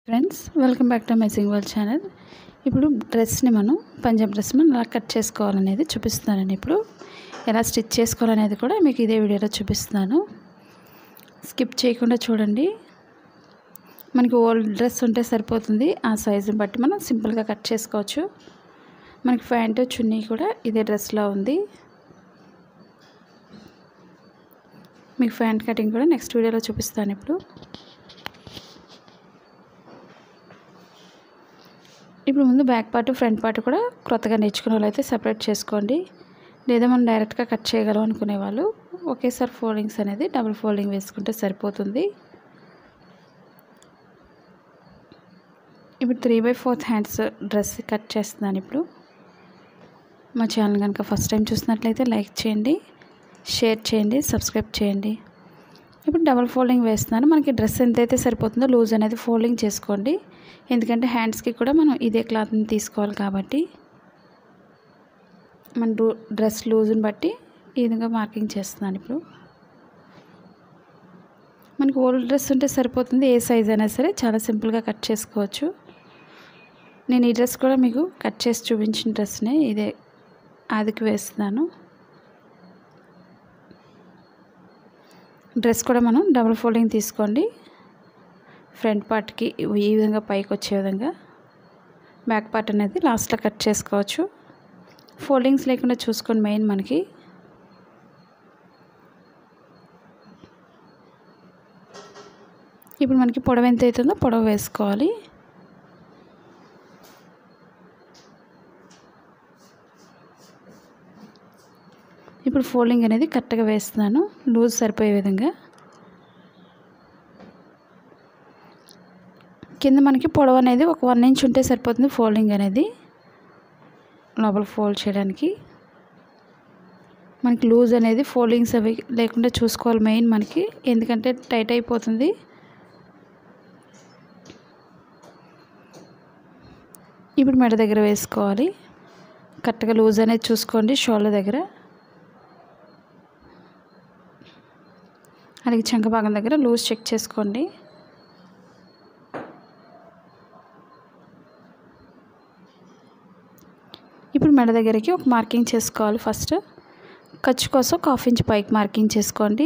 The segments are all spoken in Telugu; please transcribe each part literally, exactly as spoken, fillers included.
Friends welcome back to amazing world channel. ఇప్పుడు డ్రెస్ని మనం పంజాబ్ డ్రెస్ మనం ఎలా కట్ చేసుకోవాలనేది చూపిస్తున్నానండి. ఇప్పుడు ఎలా స్టిచ్ చేసుకోవాలనేది కూడా మీకు ఇదే వీడియోలో చూపిస్తున్నాను. స్కిప్ చేయకుండా చూడండి. మనకి ఓల్డ్ డ్రెస్ ఉంటే సరిపోతుంది. ఆ సైజుని బట్టి మనం సింపుల్గా కట్ చేసుకోవచ్చు. మనకి ప్యాంటు చున్నీ కూడా ఇదే డ్రెస్లో ఉంది. మీకు ప్యాంట్ కటింగ్ కూడా నెక్స్ట్ వీడియోలో చూపిస్తాను. ఇప్పుడు ఇప్పుడు ముందు బ్యాక్ పార్ట్ ఫ్రంట్ పార్ట్ కూడా క్రొత్తగా నేర్చుకునే వాళ్ళు అయితే సపరేట్ చేసుకోండి. లేదా మనం డైరెక్ట్గా కట్ చేయగలం అనుకునే వాళ్ళు ఒకేసారి ఫోల్డింగ్స్ అనేది డబుల్ ఫోల్డింగ్ వేసుకుంటే సరిపోతుంది. ఇప్పుడు three by fourth hands dress cut చేస్తున్నాను. ఇప్పుడు మా ఛానల్ కనుక ఫస్ట్ టైం చూసినట్లయితే లైక్ చేయండి, షేర్ చేయండి, సబ్స్క్రైబ్ చేయండి. ఇప్పుడు డబుల్ ఫోల్డింగ్ వేస్తున్నాను. మనకి డ్రెస్ ఎంతైతే సరిపోతుందో లూజ్ అనేది ఫోల్డింగ్ చేసుకోండి. ఎందుకంటే హ్యాండ్స్కి కూడా మనం ఇదే క్లాత్ని తీసుకోవాలి కాబట్టి మన డ్రెస్ లూజ్ని బట్టి ఈ విధంగా మార్కింగ్ చేస్తున్నాను. ఇప్పుడు మనకి ఓల్డ్ డ్రెస్ ఉంటే సరిపోతుంది. ఏ సైజ్ అయినా సరే చాలా సింపుల్గా కట్ చేసుకోవచ్చు. నేను ఈ డ్రెస్ కూడా మీకు కట్ చేసి చూపించిన డ్రెస్నే ఇదే ఆదికి వేస్తున్నాను. డ్రెస్ కూడా మనం డబుల్ ఫోల్డింగ్ తీసుకోండి. ఫ్రంట్ పార్ట్కి ఈ విధంగా పైకి వచ్చే విధంగా, బ్యాక్ పార్ట్ అనేది లాస్ట్లో కట్ చేసుకోవచ్చు. ఫోల్డింగ్స్ లేకుండా చూసుకోండి మెయిన్ మనకి. ఇప్పుడు మనకి పొడవు ఎంత అవుతుందో పొడవు వేసుకోవాలి. ఇప్పుడు ఫోల్డింగ్ అనేది కరెక్ట్గా వేస్తున్నాను, లూజ్ సరిపోయే విధంగా. కింద మనకి పొడవు అనేది ఒక వన్ ఇంచ్ ఉంటే సరిపోతుంది ఫోల్డింగ్ అనేది లోపల ఫోల్డ్ చేయడానికి. మనకి లూజ్ అనేది ఫోల్డింగ్స్ అవి లేకుండా చూసుకోవాలి మెయిన్ మనకి, ఎందుకంటే టైట్ అయిపోతుంది. ఇప్పుడు మెడ దగ్గర వేసుకోవాలి. కరెక్ట్గా లూజ్ అనేది చూసుకోండి షోల్డర్ దగ్గర, అలాగే చంక భాగం దగ్గర లూజ్ చెక్ చేసుకోండి. ఇప్పుడు మెడ దగ్గరికి ఒక మార్కింగ్ చేసుకోవాలి. ఫస్ట్ ఖర్చు కోసం ఒక హాఫ్ ఇంచ్ పైకి మార్కింగ్ చేసుకోండి.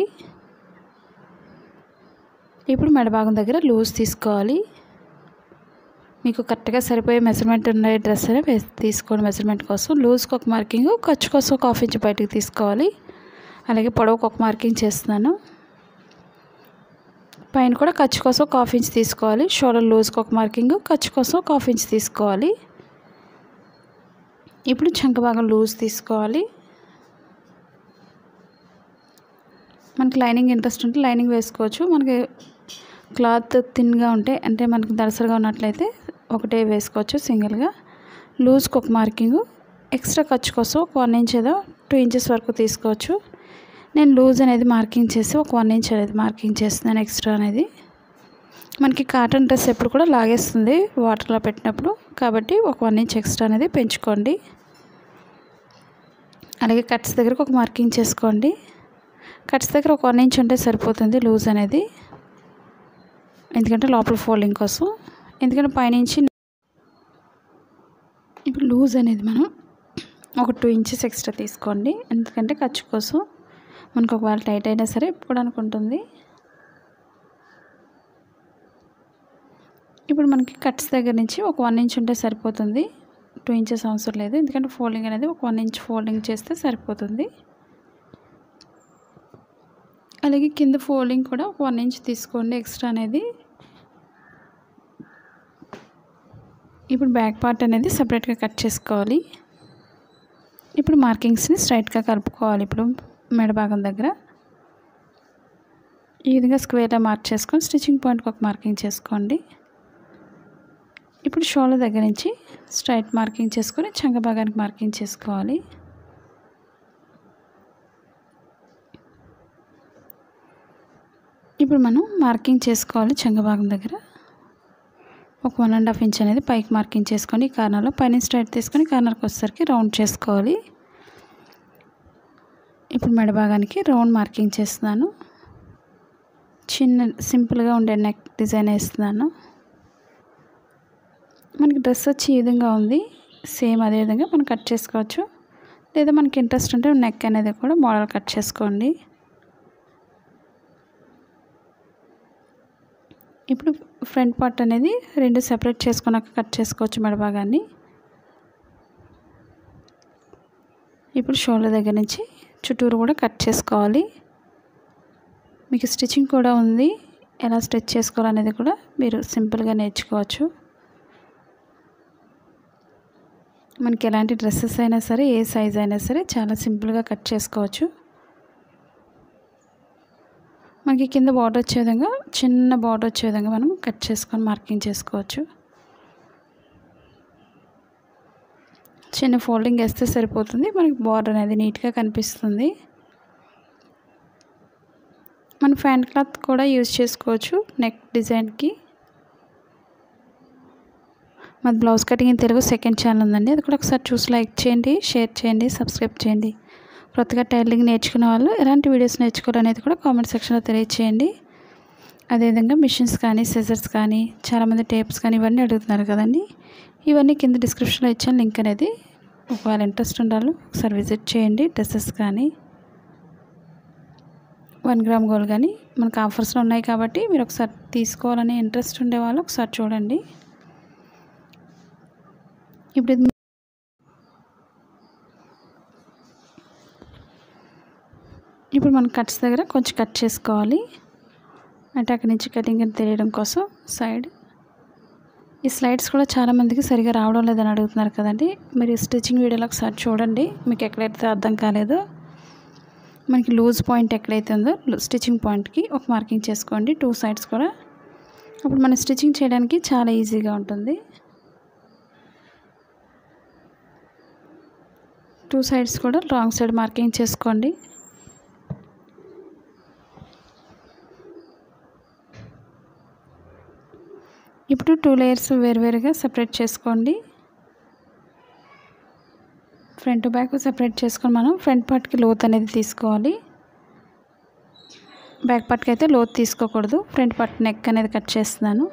ఇప్పుడు మెడ భాగం దగ్గర లూజ్ తీసుకోవాలి. మీకు కరెక్ట్గా సరిపోయే మెజర్మెంట్ ఉన్న డ్రెస్ అనే తీసుకోండి. మెజర్మెంట్ కోసం లూజ్కి ఒక మార్కింగ్, ఖర్చు కోసం ఒక హాఫ్ ఇంచ్ బయటికి తీసుకోవాలి. అలాగే పొడవుకు ఒక మార్కింగ్ చేస్తున్నాను. పైన కూడా ఖర్చు కోసం ఒక హాఫ్ ఇంచ్ తీసుకోవాలి. షోల్డర్ లూజ్కి ఒక మార్కింగ్, ఖర్చు కోసం ఒక హాఫ్ ఇంచ్ తీసుకోవాలి. ఇప్పుడు చంక భాగం లూజ్ తీసుకోవాలి. మనకి లైనింగ్ ఇంట్రెస్ట్ ఉంటే లైనింగ్ వేసుకోవచ్చు. మనకి క్లాత్ థిన్గా ఉంటే అంటే మనకి దళసరిగా ఉన్నట్లయితే ఒకటే వేసుకోవచ్చు సింగిల్గా. లూజ్కి ఒక మార్కింగ్, ఎక్స్ట్రా ఖర్చు కోసం ఒక వన్ ఇంచ్ ఏదో టూ ఇంచెస్ వరకు తీసుకోవచ్చు. నేను లూజ్ అనేది మార్కింగ్ చేసి ఒక వన్ ఇంచ్ అనేది మార్కింగ్ చేస్తున్నాను ఎక్స్ట్రా అనేది. మనకి కాటన్ డ్రెస్ ఎప్పుడు కూడా లాగేస్తుంది వాటర్లో పెట్టినప్పుడు, కాబట్టి ఒక వన్ ఇంచ్ ఎక్స్ట్రా అనేది పెంచుకోండి. అలాగే కట్స్ దగ్గరకు ఒక మార్కింగ్ చేసుకోండి. కట్స్ దగ్గర ఒక వన్ ఇంచ్ ఉంటే సరిపోతుంది లూజ్ అనేది, ఎందుకంటే లోపల ఫోల్డింగ్ కోసం. ఎందుకంటే పైనుంచి ఇప్పుడు లూజ్ అనేది మనం ఒక టూ ఇంచెస్ ఎక్స్ట్రా తీసుకోండి. ఎందుకంటే ఖర్చు కోసం మనకు ఒకవేళ టైట్ అయినా సరే ఇప్పుకోవడానికి ఉంటుంది. ఇప్పుడు మనకి కట్స్ దగ్గర నుంచి ఒక వన్ ఇంచ్ ఉంటే సరిపోతుంది. టూ ఇంచెస్ అవసరం లేదు, ఎందుకంటే ఫోల్డింగ్ అనేది ఒక వన్ ఇంచ్ ఫోల్డింగ్ చేస్తే సరిపోతుంది. అలాగే కింద ఫోల్డింగ్ కూడా ఒక వన్ ఇంచ్ తీసుకోండి ఎక్స్ట్రా అనేది. ఇప్పుడు బ్యాక్ పార్ట్ అనేది సపరేట్గా కట్ చేసుకోవాలి. ఇప్పుడు మార్కింగ్స్ని స్ట్రైట్గా కలుపుకోవాలి. ఇప్పుడు మెడ భాగం దగ్గర ఈ విధంగా స్క్వేర్గా మార్క్ చేసుకొని స్టిచ్చింగ్ పాయింట్కి ఒక మార్కింగ్ చేసుకోండి. ఇప్పుడు షోల్డర్ దగ్గర నుంచి స్ట్రైట్ మార్కింగ్ చేసుకొని చంక భాగానికి మార్కింగ్ చేసుకోవాలి. ఇప్పుడు మనం మార్కింగ్ చేసుకోవాలి. చంక భాగం దగ్గర ఒక వన్ అండ్ హాఫ్ ఇంచ్ అనేది పైకి మార్కింగ్ చేసుకోండి. ఈ కార్నర్లో పైన స్ట్రైట్ తీసుకొని కార్నర్కి వచ్చేసరికి రౌండ్ చేసుకోవాలి. ఇప్పుడు మెడ భాగానికి రౌండ్ మార్కింగ్ చేస్తున్నాను. చిన్న సింపుల్గా ఉండే నెక్ డిజైన్ వేస్తున్నాను. మనకి డ్రెస్ వచ్చి ఈ విధంగా ఉంది. సేమ్ అదే విధంగా మనం కట్ చేసుకోవచ్చు. లేదా మనకి ఇంట్రెస్ట్ ఉంటే నెక్ అనేది కూడా మోడల్ కట్ చేసుకోండి. ఇప్పుడు ఫ్రంట్ పార్ట్ అనేది రెండు సెపరేట్ చేసుకున్నాక కట్ చేసుకోవచ్చు మెడ భాగాన్ని. ఇప్పుడు షోల్డర్ దగ్గర నుంచి చుట్టూరు కూడా కట్ చేసుకోవాలి. మీకు స్టిచ్చింగ్ కూడా ఉంది, ఎలా స్టిచ్ చేసుకోవాలనేది కూడా మీరు సింపుల్గా నేర్చుకోవచ్చు. మనకి ఎలాంటి డ్రెస్సెస్ అయినా సరే, ఏ సైజ్ అయినా సరే చాలా సింపుల్గా కట్ చేసుకోవచ్చు. మనకి కింద బార్డర్ వచ్చే విధంగా, చిన్న బార్డర్ వచ్చే విధంగా మనం కట్ చేసుకొని మార్కింగ్ చేసుకోవచ్చు. చిన్న ఫోల్డింగ్ వేస్తే సరిపోతుంది, మనకి బార్డర్ అనేది నీట్గా కనిపిస్తుంది. మనం ఫ్యాన్ క్లాత్ కూడా యూజ్ చేసుకోవచ్చు నెక్ డిజైన్కి. మాది blouse cutting in Telugu second channel ఉందండి, అది కూడా ఒకసారి చూసి లైక్ చేయండి, షేర్ చేయండి, సబ్స్క్రైబ్ చేయండి. కొత్తగా టైలరింగ్ నేర్చుకునే వాళ్ళు ఎలాంటి వీడియోస్ నేర్చుకోవాలనేది కూడా కామెంట్ సెక్షన్లో తెలియచేయండి. అదేవిధంగా మిషన్స్ కానీ, సిజర్స్ కానీ, చాలామంది టేప్స్ కానీ ఇవన్నీ అడుగుతున్నారు కదండి. ఇవన్నీ కింద డిస్క్రిప్షన్లో ఇచ్చాను లింక్ అనేది. ఒకవేళ ఇంట్రెస్ట్ ఉండాలి ఒకసారి విజిట్ చేయండి. డ్రెస్సెస్ కానీ, వన్ గ్రామ్ గోల్డ్ కానీ మనకు ఆఫర్స్లో ఉన్నాయి కాబట్టి మీరు ఒకసారి తీసుకోవాలని ఇంట్రెస్ట్ ఉండేవాళ్ళు ఒకసారి చూడండి. ఇప్పుడు ఇప్పుడు మనం కట్స్ దగ్గర కొంచెం కట్ చేసుకోవాలి. అంటే అక్కడి నుంచి కటింగ్ అని తెలియడం కోసం సైడ్. ఈ స్లైడ్స్ కూడా చాలామందికి సరిగా రావడం లేదని అడుగుతున్నారు కదండి. మీరు స్టిచ్చింగ్ వీడియోలో ఒకసారి చూడండి, మీకు ఎక్కడైతే అర్థం కాలేదో మనకి లూజ్ పాయింట్ ఎక్కడైతే ఉందో స్టిచ్చింగ్ పాయింట్కి ఒక మార్కింగ్ చేసుకోండి, టూ సైడ్స్ కూడా. అప్పుడు మనం స్టిచ్చింగ్ చేయడానికి చాలా ఈజీగా ఉంటుంది. టూ సైడ్స్ కూడా రాంగ్ సైడ్ మార్కింగ్ చేసుకోండి. ఇప్పుడు టూ లేయర్స్ వేరువేరుగా సెపరేట్ చేసుకోండి. ఫ్రంట్ బ్యాక్ సెపరేట్ చేసుకొని మనం ఫ్రంట్ పార్ట్కి లోత్ అనేది తీసుకోవాలి. బ్యాక్ పార్ట్కి అయితే లోత్ తీసుకోకూడదు. ఫ్రంట్ పార్ట్ నెక్ అనేది కట్ చేస్తున్నాను.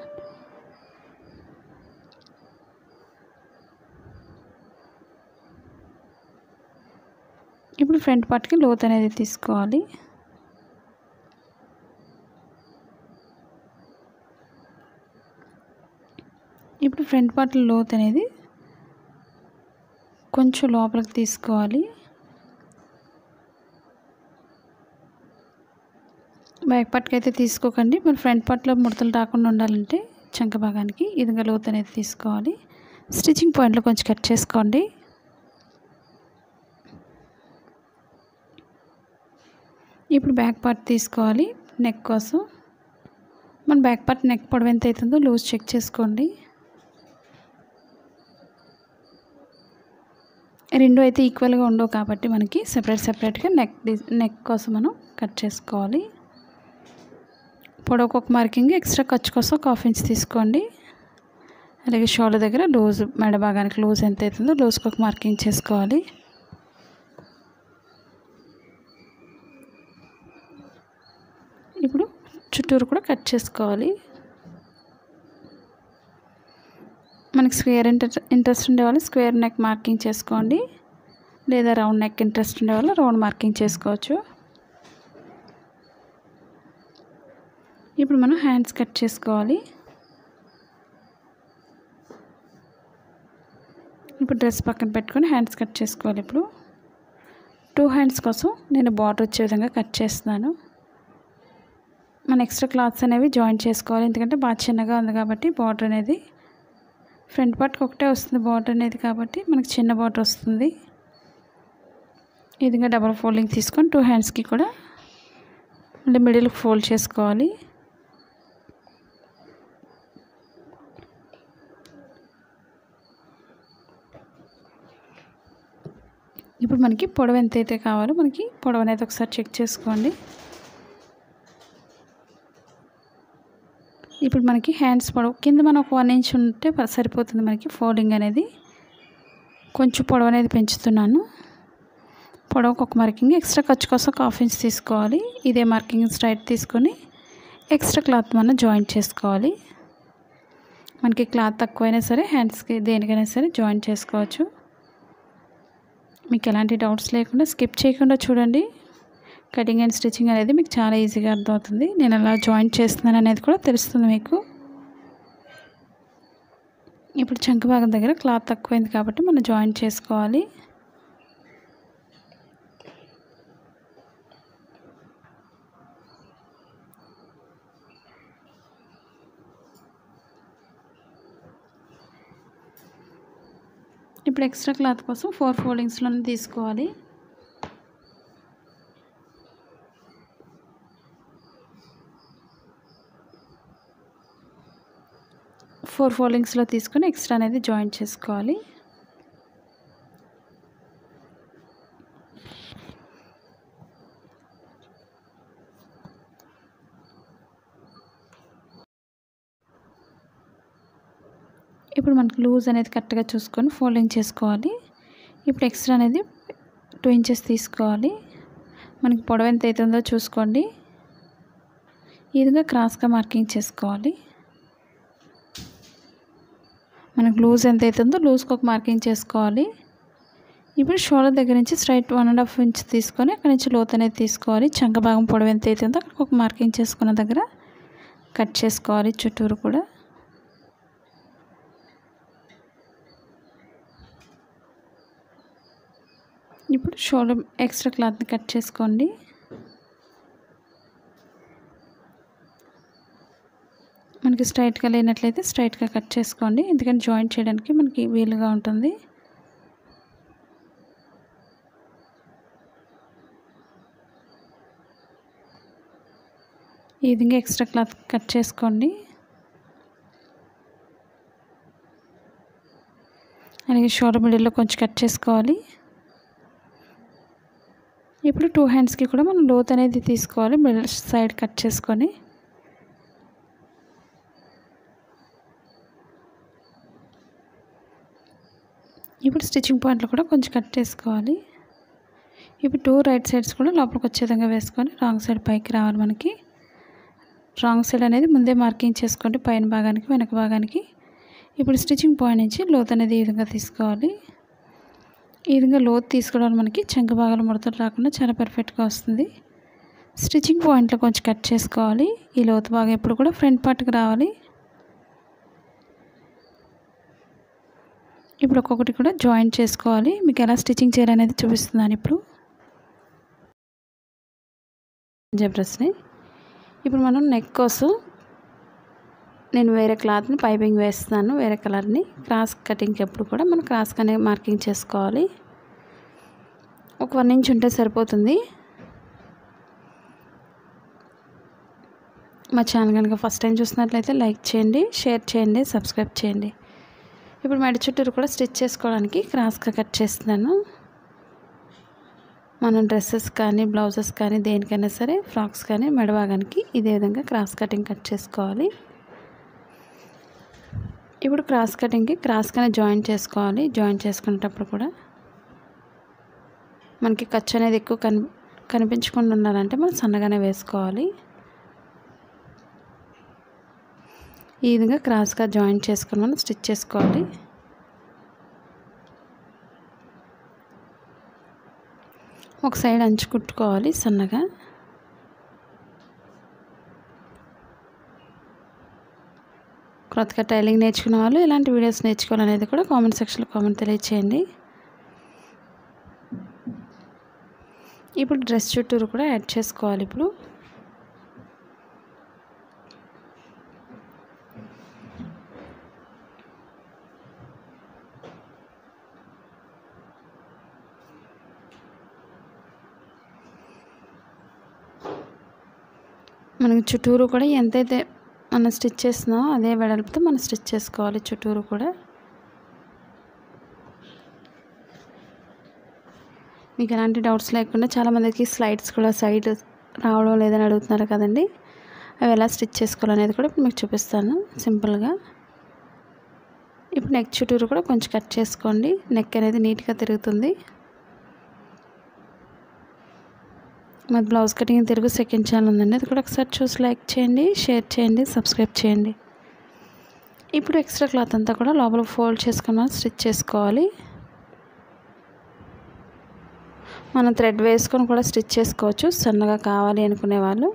ఇప్పుడు ఫ్రంట్ పార్ట్కి లోత్ అనేది తీసుకోవాలి. ఇప్పుడు ఫ్రంట్ పార్ట్ లోత్ అనేది కొంచెం లోపలికి తీసుకోవాలి. బ్యాక్ పార్ట్కి అయితే తీసుకోకండి. మరి ఫ్రంట్ పార్ట్లో ముడతలు రాకుండా ఉండాలంటే చంక భాగానికి ఈ విధంగా లోత్ అనేది తీసుకోవాలి. స్టిచ్చింగ్ పాయింట్లో కొంచెం కట్ చేసుకోండి. ఇప్పుడు బ్యాక్ పార్ట్ తీసుకోవాలి. నెక్ కోసం మన బ్యాక్ పార్ట్ నెక్ పొడవు ఎంత అవుతుందో లూజ్ చెక్ చేసుకోండి. రెండు అయితే ఈక్వల్గా ఉండవు కాబట్టి మనకి సెపరేట్ సెపరేట్గా నెక్ నెక్ కోసం మనం కట్ చేసుకోవాలి. పొడవుకు ఒక మార్కింగ్, ఎక్స్ట్రా ఖర్చు కోసం ఒక హాఫ్ ఇంచ్ తీసుకోండి. అలాగే షోల్డర్ దగ్గర లూజ్, మెడ భాగానికి లూజ్ ఎంత అవుతుందో లూజ్కి ఒక మార్కింగ్ చేసుకోవాలి. ఇప్పుడు చుట్టూరు కూడా కట్ చేసుకోవాలి. మనకి స్క్వేర్ ఇంట్రెస్ట్ ఇంట్రెస్ట్ ఉండేవాళ్ళు స్క్వేర్ నెక్ మార్కింగ్ చేసుకోండి, లేదా రౌండ్ నెక్ ఇంట్రెస్ట్ ఉండేవాళ్ళు రౌండ్ మార్కింగ్ చేసుకోవచ్చు. ఇప్పుడు మనం హ్యాండ్స్ కట్ చేసుకోవాలి. ఇప్పుడు డ్రెస్ పక్కన పెట్టుకొని హ్యాండ్స్ కట్ చేసుకోవాలి. ఇప్పుడు టూ హ్యాండ్స్ కోసం నేను బార్డర్ వచ్చే విధంగా కట్ చేస్తున్నాను. మన ఎక్స్ట్రా క్లాత్స్ అనేవి జాయిన్ చేసుకోవాలి, ఎందుకంటే బాగా చిన్నగా ఉంది కాబట్టి బార్డర్ అనేది ఫ్రంట్ పార్ట్కి ఒకటే వస్తుంది బార్డర్ అనేది, కాబట్టి మనకి చిన్న బార్డర్ వస్తుంది. ఈ విధంగా డబల్ ఫోల్డింగ్ తీసుకొని టూ హ్యాండ్స్కి కూడా మళ్ళీ మిడిల్కి ఫోల్డ్ చేసుకోవాలి. ఇప్పుడు మనకి పొడవు ఎంత అయితే కావాలో మనకి పొడవు అనేది ఒకసారి చెక్ చేసుకోండి. ఇప్పుడు మనకి హ్యాండ్స్ పొడవు కింద మనం ఒక వన్ ఇంచ్ ఉంటే సరిపోతుంది మనకి ఫోల్డింగ్ అనేది. కొంచెం పొడవు అనేది పెంచుతున్నాను. పొడవుకు ఒక మార్కింగ్, ఎక్స్ట్రా ఖర్చు కోసం ఒక హాఫ్ ఇంచ్ తీసుకోవాలి. ఇదే మార్కింగ్ స్ట్రైట్ తీసుకొని ఎక్స్ట్రా క్లాత్ మనం జాయింట్ చేసుకోవాలి. మనకి క్లాత్ తక్కువైనా సరే హ్యాండ్స్కి దేనికైనా సరే జాయిన్ చేసుకోవచ్చు. మీకు ఎలాంటి డౌట్స్ లేకుండా స్కిప్ చేయకుండా చూడండి. కటింగ్ అండ్ స్టిచ్చింగ్ అనేది మీకు చాలా ఈజీగా అర్థమవుతుంది. నేను ఎలా జాయిన్ చేస్తున్నాను అనేది కూడా తెలుస్తుంది మీకు. ఇప్పుడు చంక భాగం దగ్గర క్లాత్ తక్కువైంది కాబట్టి మనం జాయిన్ చేసుకోవాలి. ఇప్పుడు ఎక్స్ట్రా క్లాత్ కోసం ఫోర్ ఫోల్డింగ్స్లోనే తీసుకోవాలి. ఫోర్ ఫోల్డింగ్స్లో తీసుకొని ఎక్స్ట్రా అనేది జాయిన్ చేసుకోవాలి. ఇప్పుడు మనకు లూజ్ అనేది కరెక్ట్గా చూసుకొని ఫోల్డింగ్ చేసుకోవాలి. ఇప్పుడు ఎక్స్ట్రా అనేది టూ ఇంచెస్ తీసుకోవాలి. మనకి పొడవు ఎంత అవుతుందో చూసుకోండి. ఈ విధంగా క్రాస్గా మార్కింగ్ చేసుకోవాలి. మనకు లూజ్ ఎంత అవుతుందో లూజ్కి ఒక మార్కింగ్ చేసుకోవాలి. ఇప్పుడు షోల్డర్ దగ్గర నుంచి straight one and half inch తీసుకొని అక్కడి నుంచి లోతు అనేది తీసుకోవాలి. చంక భాగం పొడవు ఎంత అవుతుందో అక్కడికి ఒక మార్కింగ్ చేసుకున్న దగ్గర కట్ చేసుకోవాలి చుట్టూరు కూడా. ఇప్పుడు షోల్డర్ ఎక్స్ట్రా క్లాత్ని కట్ చేసుకోండి. మనకి స్ట్రైట్గా లేనట్లయితే స్ట్రైట్గా కట్ చేసుకోండి, ఎందుకంటే జాయింట్ చేయడానికి మనకి వీలుగా ఉంటుంది. ఈ విధంగా ఎక్స్ట్రా క్లాత్ కట్ చేసుకోండి. అలాగే షోల్డర్ మిడిల్లో కొంచెం కట్ చేసుకోవాలి. ఇప్పుడు టూ హ్యాండ్స్కి కూడా మనం లోత్ అనేది తీసుకోవాలి. మిడిల్ సైడ్ కట్ చేసుకొని ఇప్పుడు స్టిచ్చింగ్ పాయింట్లో కూడా కొంచెం కట్ చేసుకోవాలి. ఇప్పుడు టూ రైట్ సైడ్స్ కూడా లోపలికి వచ్చే విధంగా వేసుకొని రాంగ్ సైడ్ పైకి రావాలి. మనకి రాంగ్ సైడ్ అనేది ముందే మార్కింగ్ చేసుకోండి, పైన భాగానికి వెనక భాగానికి. ఇప్పుడు స్టిచ్చింగ్ పాయింట్ నుంచి లోత్ అనేది ఈ విధంగా తీసుకోవాలి. ఈ విధంగా లోతు తీసుకోవడం మనకి చంక భాగాలు ముడతలు రాకుండా చాలా పర్ఫెక్ట్గా వస్తుంది. స్టిచ్చింగ్ పాయింట్లో కొంచెం కట్ చేసుకోవాలి. ఈ లోతు భాగం ఎప్పుడు కూడా ఫ్రంట్ పార్ట్కి రావాలి. ఇప్పుడు ఒక్కొక్కటి కూడా జాయిన్ చేసుకోవాలి. మీకు ఎలా స్టిచ్చింగ్ చేయాలనేది చూపిస్తున్నాను ఇప్పుడు. జబ్రస్ని ఇప్పుడు మనం నెక్ కోసం నేను వేరే క్లాత్ని పైపింగ్ వేస్తున్నాను, వేరే కలర్ని. క్రాస్ కటింగ్కి ఎప్పుడు కూడా మనం క్రాస్గానే మార్కింగ్ చేసుకోవాలి. ఒక వన్ ఇంచ్ ఉంటే సరిపోతుంది. మా ఛానల్ కనుక ఫస్ట్ టైం చూసినట్లయితే లైక్ చేయండి, షేర్ చేయండి, సబ్స్క్రైబ్ చేయండి. ఇప్పుడు మెడ చుట్టూరు కూడా స్టిచ్ చేసుకోవడానికి క్రాస్గా కట్ చేస్తున్నాను. మనం డ్రెస్సెస్ కానీ బ్లౌజెస్ కానీ దేనికైనా సరే ఫ్రాక్స్ కానీ మెడ భాగానికి ఇదే విధంగా క్రాస్ కటింగ్ కట్ చేసుకోవాలి. ఇప్పుడు క్రాస్ కటింగ్కి క్రాస్గానే జాయిన్ చేసుకోవాలి. జాయిన్ చేసుకునేటప్పుడు కూడా మనకి ఖర్చు అనేది ఎక్కువ కని కనిపించకుండా ఉండాలంటే మనం సన్నగానే వేసుకోవాలి. ఈ విధంగా క్రాస్గా జాయిన్ చేసుకుని మనం స్టిచ్ చేసుకోవాలి. ఒక సైడ్ అంచు కుట్టుకోవాలి సన్నగా. కొత్తగా టైలింగ్ నేర్చుకున్న వాళ్ళు ఇలాంటి వీడియోస్ నేర్చుకోవాలనేది కూడా కామెంట్ సెక్షన్లో కామెంట్ తెలియచేయండి. ఇప్పుడు డ్రెస్ చుట్టూరు కూడా యాడ్ చేసుకోవాలి. ఇప్పుడు మనకి చుట్టూరు కూడా ఎంతైతే మనం స్టిచ్ చేస్తున్నామో అదే వెడల్పుతో మనం స్టిచ్ చేసుకోవాలి చుట్టూరు కూడా. మీకు ఎలాంటి డౌట్స్ లేకుండా చాలామందికి స్లైడ్స్ కూడా సైడ్ రావడం లేదని అడుగుతున్నారు కదండి, అవి ఎలా స్టిచ్ చేసుకోవాలనేది కూడా ఇప్పుడు మీకు చూపిస్తాను సింపుల్గా. ఇప్పుడు నెక్ చుట్టూరు కూడా కొంచెం కట్ చేసుకోండి, నెక్ అనేది నీట్గా తిరుగుతుంది. మాది blouse cutting Telugu second channel ఉందండి, అది కూడా ఒకసారి చూసి లైక్ చేయండి, షేర్ చేయండి, సబ్స్క్రైబ్ చేయండి. ఇప్పుడు ఎక్స్ట్రా క్లాత్ అంతా కూడా లోపల ఫోల్డ్ చేసుకొని మనం స్టిచ్ చేసుకోవాలి. మనం థ్రెడ్ వేసుకొని కూడా స్టిచ్ చేసుకోవచ్చు సన్నగా కావాలి అనుకునే వాళ్ళు.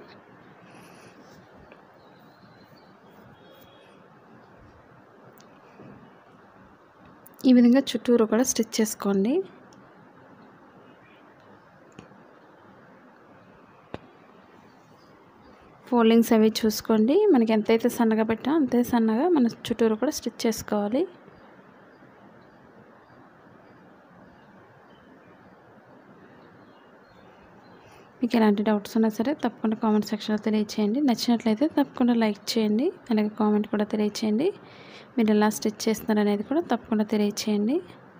ఈ విధంగా చుట్టూరు కూడా స్టిచ్ చేసుకోండి. ఫోల్డింగ్స్ అవి చూసుకోండి. మనకి ఎంతైతే సన్నగా పెట్టా అంతే సన్నగా మన చుట్టూరు కూడా స్టిచ్ చేసుకోవాలి. మీకు ఎలాంటి డౌట్స్ ఉన్నా సరే తప్పకుండా కామెంట్ సెక్షన్లో తెలియచేయండి. నచ్చినట్లయితే తప్పకుండా లైక్ చేయండి, అలాగే కామెంట్ కూడా తెలియచేయండి. మీరు ఎలా స్టిచ్ చేస్తున్నారు అనేది కూడా తప్పకుండా తెలియచేయండి.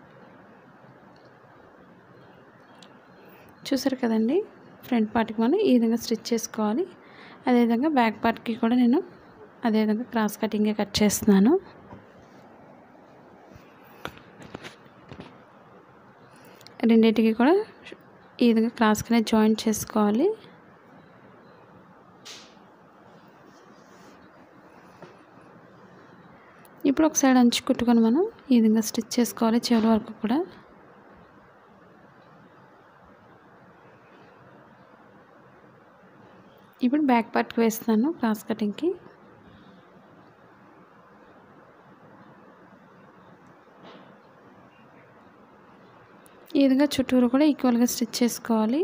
చూసారు కదండి, ఫ్రంట్ పార్ట్కి మనం ఈ విధంగా స్టిచ్ చేసుకోవాలి. అదేవిధంగా బ్యాక్ పార్ట్కి కూడా నేను అదేవిధంగా క్రాస్ కటింగే కట్ చేస్తున్నాను. రెండింటికి కూడా ఈ విధంగా క్రాస్గానే జాయింట్ చేసుకోవాలి. ఇప్పుడు ఒక సైడ్ అంచు కుట్టుకొని మనం ఈ విధంగా స్టిచ్ చేసుకోవాలి చివరి వరకు కూడా. ఇప్పుడు బ్యాక్ పార్ట్కి వేస్తాను క్రాస్ కటింగ్కి. ఈ విధంగా చుట్టూరు కూడా ఈక్వల్గా స్టిచ్ చేసుకోవాలి.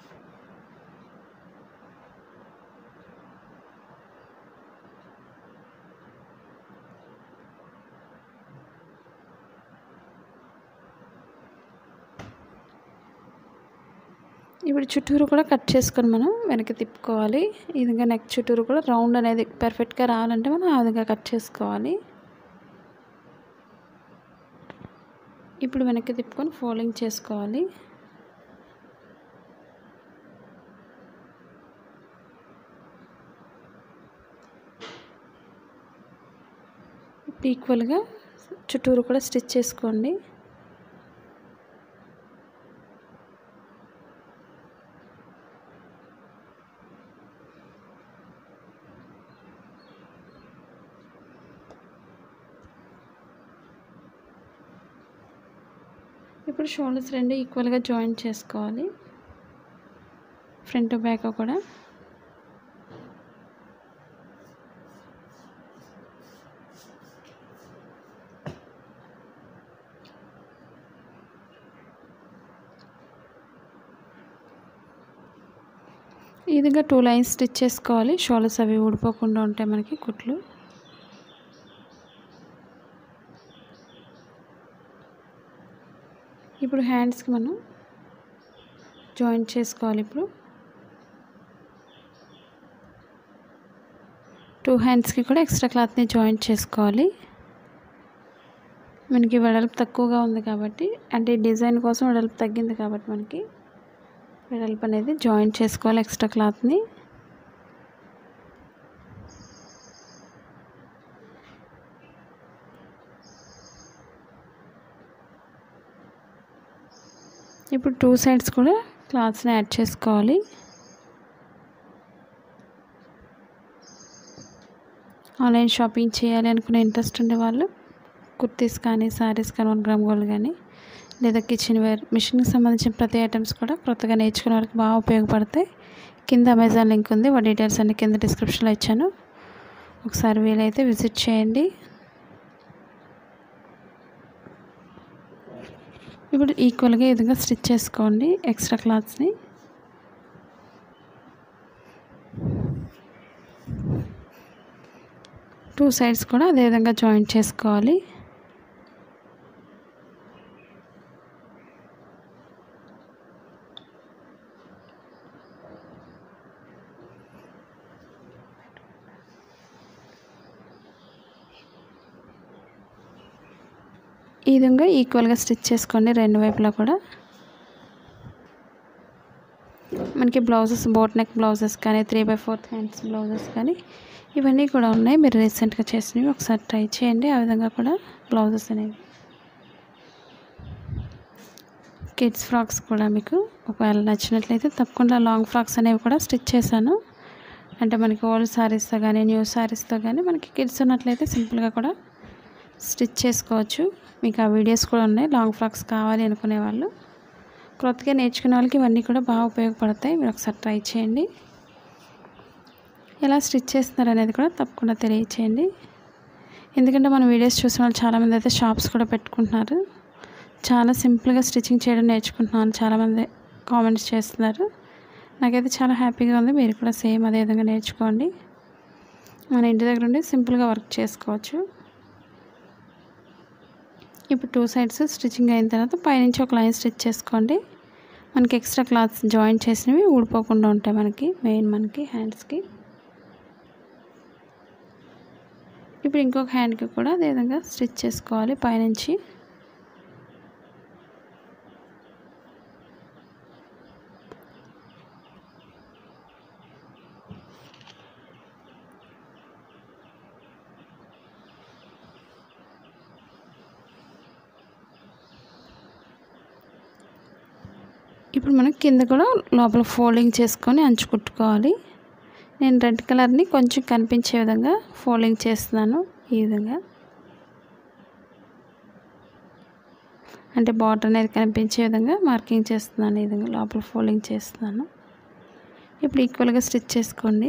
ఇప్పుడు చుట్టూరు కూడా కట్ చేసుకొని మనం వెనక్కి తిప్పుకోవాలి. ఈ విధంగా నెక్ చుట్టూరు కూడా రౌండ్ అనేది పర్ఫెక్ట్గా రావాలంటే మనం ఆ విధంగా కట్ చేసుకోవాలి. ఇప్పుడు వెనక్కి తిప్పుకొని ఫోల్డింగ్ చేసుకోవాలి. ఇప్పుడు ఈక్వల్గా చుట్టూరు కూడా స్టిచ్ చేసుకోండి. ఇప్పుడు షోల్డర్స్ రెండు ఈక్వల్గా జాయింట్ చేసుకోవాలి, ఫ్రంట్ బ్యాక్ కూడా. ఈ విధంగా టూ లైన్స్ స్టిచ్ చేసుకోవాలి. షోల్డర్స్ అవి ఊడిపోకుండా ఉంటాయి మనకి కుట్లు. ఇప్పుడు హ్యాండ్స్కి మనం జాయింట్ చేసుకోవాలి. ఇప్పుడు టూ హ్యాండ్స్కి కూడా ఎక్స్ట్రా క్లాత్ని జాయింట్ చేసుకోవాలి. మనకి వెడల్పు తక్కువగా ఉంది కాబట్టి, అంటే డిజైన్ కోసం వెడల్పు తగ్గింది కాబట్టి మనకి వెడల్పు అనేది జాయింట్ చేసుకోవాలి ఎక్స్ట్రా క్లాత్ని. ఇప్పుడు టూ సైడ్స్ కూడా క్లాత్స్ని యాడ్ చేసుకోవాలి. ఆన్లైన్ షాపింగ్ చేయాలి అనుకునే ఇంట్రెస్ట్ ఉండే వాళ్ళు కుర్తీస్ కానీ శారీస్ కానీ వన్ గ్రామ్ గోల్డ్ కానీ లేదా కిచెన్ వేర్ మిషన్కి సంబంధించిన ప్రతి ఐటమ్స్ కూడా కొత్తగా నేర్చుకునే వాళ్ళకి బాగా ఉపయోగపడతాయి. కింద అమెజాన్ లింక్ ఉంది, వాటి డీటెయిల్స్ అన్ని కింద డిస్క్రిప్షన్లో ఇచ్చాను. ఒకసారి వీలైతే విజిట్ చేయండి. ఇప్పుడు ఈక్వల్గా ఈ విధంగా స్టిచ్ చేసుకోండి ఎక్స్ట్రా క్లాత్స్ని. టూ సైడ్స్ కూడా అదే విధంగా జాయింట్ చేసుకోవాలి. ఈ విధంగా ఈక్వల్గా స్టిచ్ చేసుకోండి రెండు వైపులా కూడా. మనకి బ్లౌజెస్ బోట్ నెక్ బ్లౌజెస్ కానీ three by fourth hands blouses కానీ ఇవన్నీ కూడా ఉన్నాయి. మీరు రీసెంట్గా చేసినవి ఒకసారి ట్రై చేయండి. ఆ విధంగా కూడా బ్లౌజెస్ అనేవి. కిడ్స్ ఫ్రాక్స్ కూడా మీకు ఒకవేళ నచ్చినట్లయితే తప్పకుండా లాంగ్ ఫ్రాక్స్ అనేవి కూడా స్టిచ్ చేశాను. అంటే మనకి ఓల్డ్ శారీస్తో కానీ న్యూ శారీస్తో కానీ మనకి కిడ్స్ ఉన్నట్లయితే సింపుల్గా కూడా స్టిచ్ చేసుకోవచ్చు. మీకు ఆ వీడియోస్ కూడా ఉన్నాయి. లాంగ్ ఫ్రాక్స్ కావాలి అనుకునే వాళ్ళు, కొత్తగా నేర్చుకునే వాళ్ళకి ఇవన్నీ కూడా బాగా ఉపయోగపడతాయి. మీరు ఒకసారి ట్రై చేయండి. ఎలా స్టిచ్ చేస్తున్నారు అనేది కూడా తప్పకుండా తెలియచేయండి. ఎందుకంటే మన వీడియోస్ చూసిన వాళ్ళు చాలామంది అయితే షాప్స్ కూడా పెట్టుకుంటున్నారు. చాలా సింపుల్గా స్టిచ్చింగ్ చేయడం నేర్చుకుంటున్నాను చాలామంది కామెంట్స్ చేస్తున్నారు. నాకైతే చాలా హ్యాపీగా ఉంది. మీరు కూడా సేమ్ అదే విధంగా నేర్చుకోండి. మన ఇంటి దగ్గర ఉండి సింపుల్గా వర్క్ చేసుకోవచ్చు. ఇప్పుడు టూ సైడ్స్ స్టిచ్చింగ్ అయిన తర్వాత పైనుంచి ఒక లైన్ స్టిచ్ చేసుకోండి. మనకి ఎక్స్ట్రా క్లాత్స్ జాయిన్ చేసినవి ఊడిపోకుండా ఉంటాయి. మనకి మెయిన్ మనకి హ్యాండ్స్కి. ఇప్పుడు ఇంకొక హ్యాండ్కి కూడా అదేవిధంగా స్టిచ్ చేసుకోవాలి పైనుంచి. ఇప్పుడు మనం కింద కూడా లోపల ఫోల్డింగ్ చేసుకొని అంచు కుట్టుకోవాలి. నేను రెడ్ కలర్ని కొంచెం కనిపించే విధంగా ఫోల్డింగ్ చేస్తున్నాను. ఈ విధంగా అంటే బార్డర్ అనేది కనిపించే విధంగా మార్కింగ్ చేస్తున్నాను. ఈ విధంగా లోపల ఫోల్డింగ్ చేస్తున్నాను. ఇప్పుడు ఈక్వల్గా స్టిచ్ చేసుకోండి.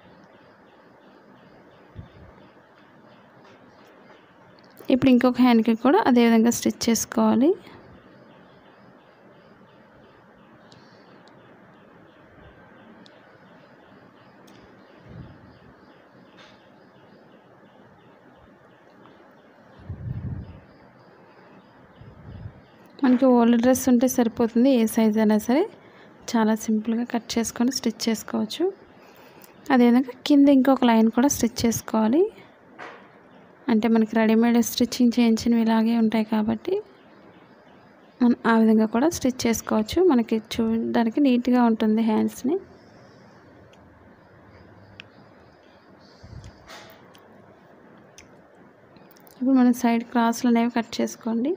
ఇప్పుడు ఇంకొక హ్యాండ్కి కూడా అదే విధంగా స్టిచ్ చేసుకోవాలి. మనకి ఓల్డ్ డ్రెస్ ఉంటే సరిపోతుంది. ఏ సైజ్ అయినా సరే చాలా సింపుల్గా కట్ చేసుకొని స్టిచ్ చేసుకోవచ్చు. అదేవిధంగా కింద ఇంకొక లైన్ కూడా స్టిచ్ చేసుకోవాలి. అంటే మనకి రెడీమేడ్ స్టిచ్చింగ్ చేయించినవి ఇలాగే ఉంటాయి కాబట్టి మనం ఆ విధంగా కూడా స్టిచ్ చేసుకోవచ్చు. మనకి చూడడానికి నీట్గా ఉంటుంది హ్యాండ్స్ని. ఇప్పుడు మనం సైడ్ క్రాస్లు అనేవి కట్ చేసుకోండి.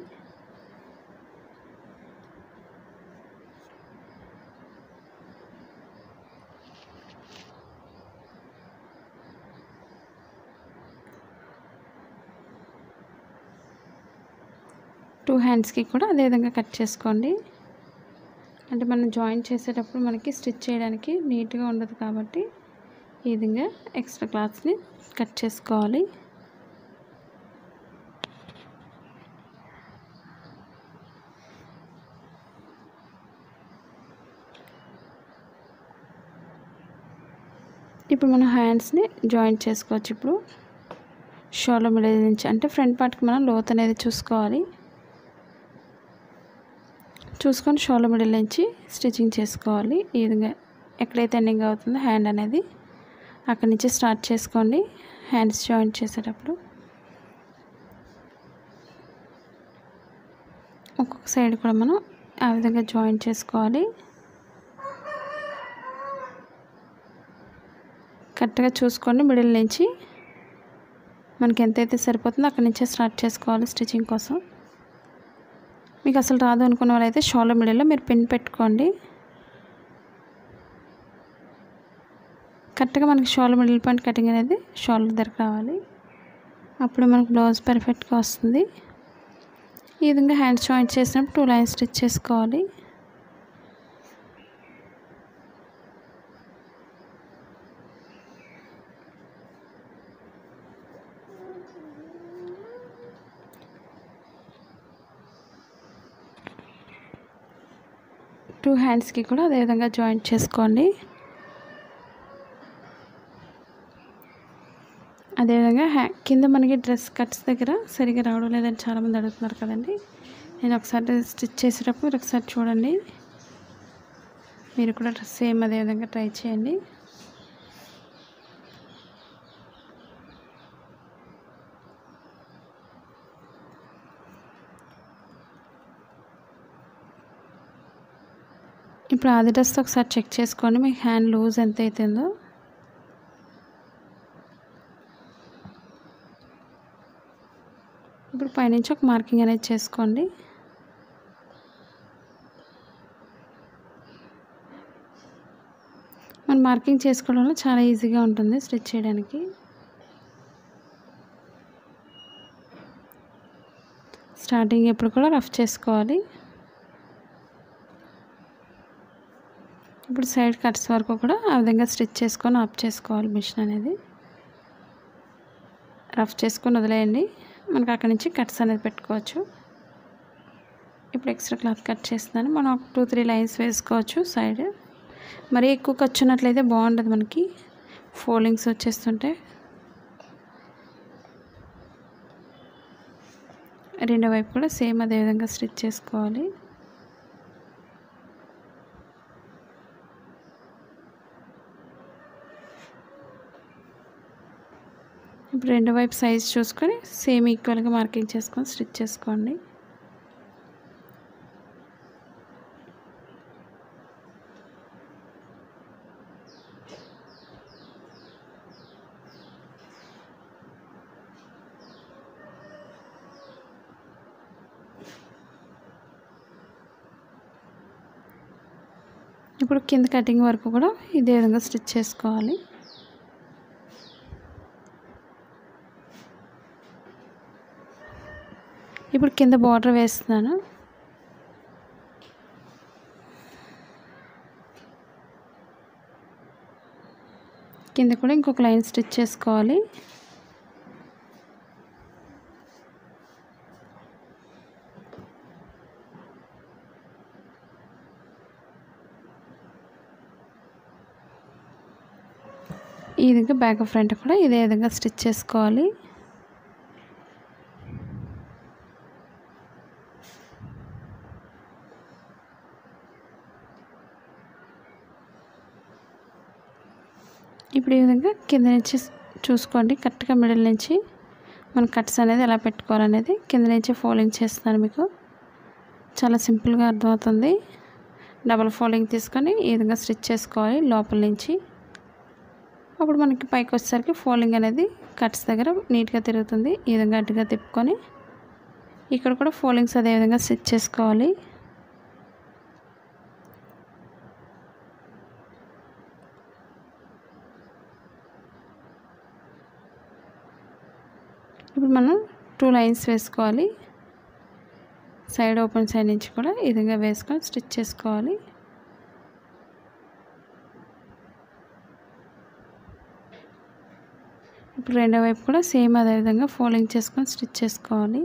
టూ హ్యాండ్స్కి కూడా అదేవిధంగా కట్ చేసుకోండి. అంటే మనం జాయిన్ చేసేటప్పుడు మనకి స్టిచ్ చేయడానికి నీట్గా ఉండదు కాబట్టి ఈ విధంగా ఎక్స్ట్రా క్లాత్స్ని కట్ చేసుకోవాలి. ఇప్పుడు మనం హ్యాండ్స్ని జాయిన్ చేసుకోవచ్చు. ఇప్పుడు షోల్డర్ మిడిల్ నుంచి అంటే ఫ్రంట్ పార్ట్కి మనం లోత్ అనేది చూసుకోవాలి. చూసుకొని షోల్డర్ మిడిల్ నుంచి స్టిచ్చింగ్ చేసుకోవాలి. ఈ విధంగా ఎక్కడైతే ఎండింగ్ అవుతుందో హ్యాండ్ అనేది అక్కడి నుంచి స్టార్ట్ చేసుకోండి. హ్యాండ్స్ జాయిన్ చేసేటప్పుడు ఒక్కొక్క సైడ్ కూడా మనం ఆ విధంగా జాయిన్ చేసుకోవాలి. కరెక్ట్గా చూసుకోండి. మిడిల్ నుంచి మనకి ఎంతైతే సరిపోతుందో అక్కడి నుంచే స్టార్ట్ చేసుకోవాలి స్టిచ్చింగ్ కోసం. మీకు అసలు రాదు అనుకున్న వాళ్ళైతే షోల్డర్ మిడిల్లో మీరు పిన్ పెట్టుకోండి. కరెక్ట్గా మనకి షోల్డర్ మిడిల్ పాయింట్ కటింగ్ అనేది షోల్డర్ దగ్గరకు రావాలి. అప్పుడు మనకు బ్లౌజ్ పర్ఫెక్ట్గా వస్తుంది. ఈ విధంగా హ్యాండ్స్ జాయిన్ చేసినప్పుడు టూ లైన్స్ స్టిచ్ చేసుకోవాలి. టూ హ్యాండ్స్కి కూడా అదేవిధంగా జాయింట్ చేసుకోండి. అదేవిధంగా హ్యా కింద మనకి డ్రెస్ కట్స్ దగ్గర సరిగా రావడం లేదని చాలామంది అడుగుతున్నారు కదండి. నేను ఒకసారి స్టిచ్ చేసేటప్పుడు మీరు ఒకసారి చూడండి. మీరు కూడా సేమ్ అదేవిధంగా ట్రై చేయండి. ఇప్పుడు ఆది డ్రెస్తో ఒకసారి చెక్ చేసుకోండి మీ హ్యాండ్ లూజ్ ఎంత అవుతుందో. ఇప్పుడు పైనుంచి ఒక మార్కింగ్ అనేది చేసుకోండి. మనం మార్కింగ్ చేసుకోవడం వల్ల చాలా ఈజీగా ఉంటుంది స్టిచ్ చేయడానికి. స్టార్టింగ్ ఎప్పుడు కూడా రఫ్ చేసుకోవాలి. ఇప్పుడు సైడ్ కట్స్ వరకు కూడా ఆ విధంగా స్టిచ్ చేసుకొని ఆఫ్ చేసుకోవాలి. మిషన్ అనేది రఫ్ చేసుకొని వదిలేయండి. మనకు అక్కడి నుంచి కట్స్ అనేది పెట్టుకోవచ్చు. ఇప్పుడు ఎక్స్ట్రా క్లాత్ కట్ చేస్తున్నాను. మనం ఒక టూ త్రీ లైన్స్ వేసుకోవచ్చు సైడ్. మరీ ఎక్కువ ఖర్చు ఉన్నట్లయితే బాగుండదు, మనకి ఫోల్డింగ్స్ వచ్చేస్తుంటే. రెండో వైపు కూడా సేమ్ అదే విధంగా స్టిచ్ చేసుకోవాలి. ఇప్పుడు రెండో వైపు సైజ్ చూసుకొని సేమ్ ఈక్వల్గా మార్కింగ్ చేసుకొని స్టిచ్ చేసుకోండి. ఇప్పుడు కింద కటింగ్ వరకు కూడా ఇదే విధంగా స్టిచ్ చేసుకోవాలి. ఇప్పుడు కింద బార్డర్ వేస్తున్నాను. కింద కూడా ఇంకొక లైన్ స్టిచ్ చేసుకోవాలి. ఈ విధంగా బ్యాక్ ఫ్రంట్ కూడా ఇదే విధంగా స్టిచ్ చేసుకోవాలి. ఇప్పుడు ఈ విధంగా కింద నుంచి చూసుకోండి, కరెక్ట్గా మిడిల్ నుంచి మన కట్స్ అనేది ఎలా పెట్టుకోవాలనేది కింద నుంచి ఫోల్డింగ్ చేస్తున్నాను. మీకు చాలా సింపుల్గా అర్థమవుతుంది. డబల్ ఫోల్డింగ్ తీసుకొని ఈ విధంగా స్టిచ్ చేసుకోవాలి లోపల నుంచి. అప్పుడు మనకి పైకి వచ్చేసరికి ఫోల్డింగ్ అనేది కట్స్ దగ్గర నీట్గా తిరుగుతుంది. ఈ విధంగా అడ్డుగా తిప్పుకొని ఇక్కడ కూడా ఫోల్డింగ్స్ అదే విధంగా స్టిచ్ చేసుకోవాలి. ఇప్పుడు మనం టూ లైన్స్ వేసుకోవాలి. సైడ్ ఓపెన్ సైడ్ నుంచి కూడా ఈ విధంగా వేసుకొని స్టిచ్ చేసుకోవాలి. ఇప్పుడు రెండో వైపు కూడా సేమ్ అదే విధంగా ఫోల్డింగ్ చేసుకొని స్టిచ్ చేసుకోవాలి.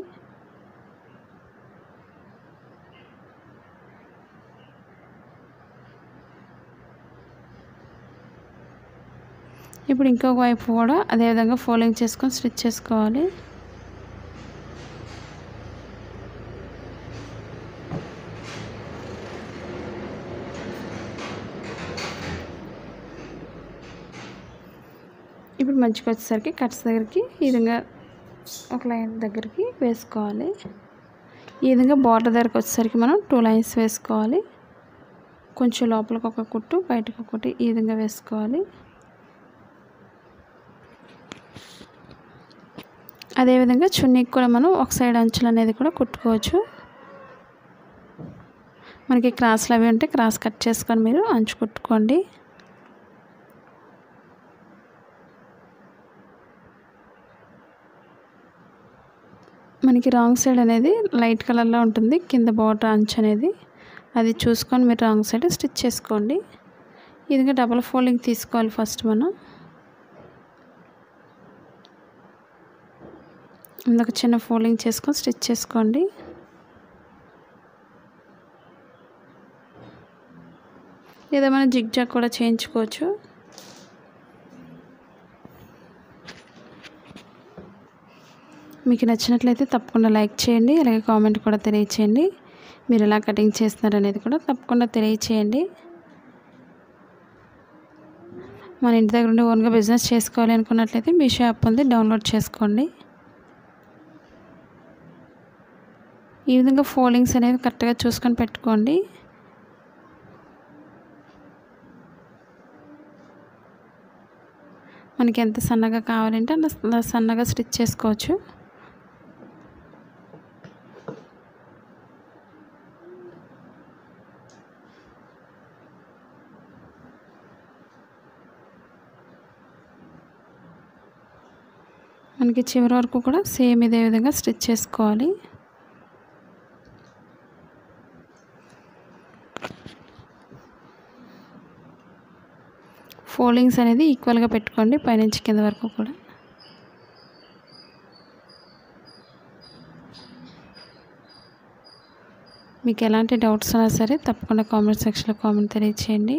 ఇప్పుడు ఇంకొక వైపు కూడా అదే విధంగా ఫోల్డింగ్ చేసుకొని స్టిచ్ చేసుకోవాలి. ఇప్పుడు మధ్యకి వచ్చేసరికి కట్స్ దగ్గరికి ఈ విధంగా ఒక లైన్ దగ్గరికి వేసుకోవాలి. ఈ విధంగా బార్డర్ దగ్గరికి వచ్చేసరికి మనం టూ లైన్స్ వేసుకోవాలి. కొంచెం లోపలికి ఒక కుట్టు బయటకు ఒకటి ఈ విధంగా వేసుకోవాలి. అదేవిధంగా చున్నీకి కూడా మనం ఒక సైడ్ అంచులు అనేది కూడా కుట్టుకోవచ్చు. మనకి క్రాస్లు అవి ఉంటే క్రాస్ కట్ చేసుకొని మీరు అంచు కుట్టుకోండి. మనకి రాంగ్ సైడ్ అనేది లైట్ కలర్లో ఉంటుంది కింద బార్డర్ అంచు అనేది, అది చూసుకొని మీరు రాంగ్ సైడ్ స్టిచ్ చేసుకోండి. ఈ విధంగా డబల్ ఫోల్డింగ్ తీసుకోవాలి. ఫస్ట్ మనం ఇందుకు చిన్న ఫోల్డింగ్ చేసుకొని స్టిచ్ చేసుకోండి. లేదా మనం జిగ్ జాగ్ కూడా చేయించుకోవచ్చు. మీకు నచ్చినట్లయితే తప్పకుండా లైక్ చేయండి, అలాగే కామెంట్ కూడా తెలియచేయండి. మీరు ఎలా కటింగ్ చేస్తున్నారు అనేది కూడా తప్పకుండా తెలియచేయండి. మన ఇంటి దగ్గర ఉండి ఓన్గా బిజినెస్ చేసుకోవాలి అనుకున్నట్లయితే మీ షాప్ ఉంది, డౌన్లోడ్ చేసుకోండి. ఈ విధంగా ఫోల్డింగ్స్ అనేవి కరెక్ట్గా చూసుకొని పెట్టుకోండి. మనకి ఎంత సన్నగా కావాలంటే అంత సన్నగా స్టిచ్ చేసుకోవచ్చు. మనకి చివరి వరకు కూడా సేమ్ ఇదే విధంగా స్టిచ్ చేసుకోవాలి. ఫోల్డింగ్స్ అనేది ఈక్వల్గా పెట్టుకోండి పైనుంచి కింద వరకు కూడా. మీకు ఎలాంటి డౌట్స్ ఉన్నా సరే తప్పకుండా కామెంట్ సెక్షన్లో కామెంట్ తెలియచేయండి.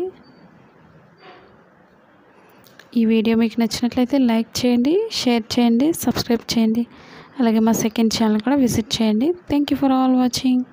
ఈ వీడియో మీకు నచ్చినట్లయితే లైక్ చేయండి, షేర్ చేయండి, సబ్స్క్రైబ్ చేయండి. అలాగే మా సెకండ్ ఛానల్ కూడా విజిట్ చేయండి. Thank you for all watching.